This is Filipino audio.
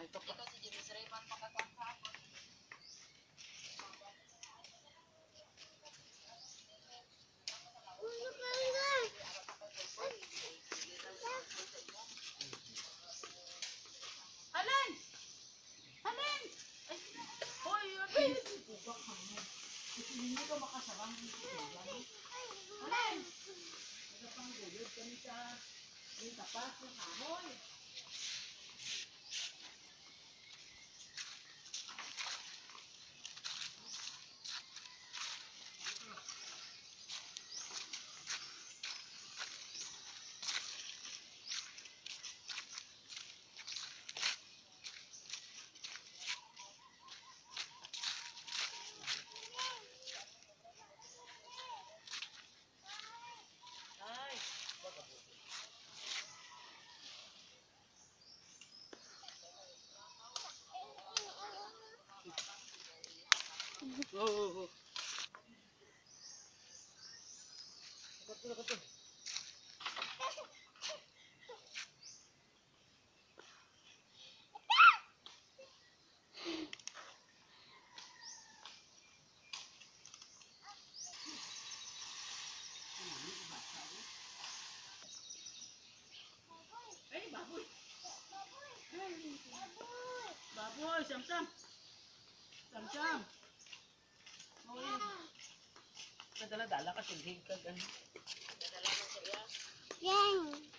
Ito pa. Alin! Alin! Hoy, Alin! Bubak ka mo. Hindi ka makasarang dito. Alin! Nagapang gulod kami sa yung tapas ng kahoy. Oh. Kato. Ay, baboy. Baboy, sam-sam. Sam-sam. Nadala-dala ka silhig ka. Yang.